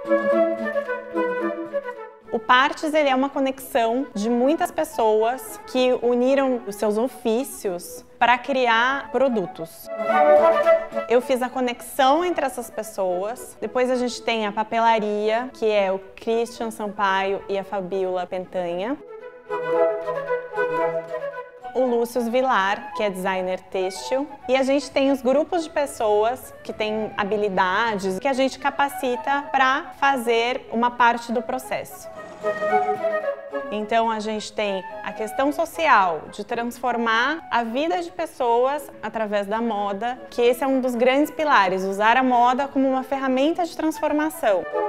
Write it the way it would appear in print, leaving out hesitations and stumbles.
O Partes ele é uma conexão de muitas pessoas que uniram os seus ofícios para criar produtos. Eu fiz a conexão entre essas pessoas. Depois a gente tem a papelaria, que é o Christian Sampaio e a Fabiola Pentanha. O Lúcio Vilar, que é designer têxtil. E a gente tem os grupos de pessoas que têm habilidades que a gente capacita para fazer uma parte do processo. Então a gente tem a questão social de transformar a vida de pessoas através da moda, que esse é um dos grandes pilares, usar a moda como uma ferramenta de transformação.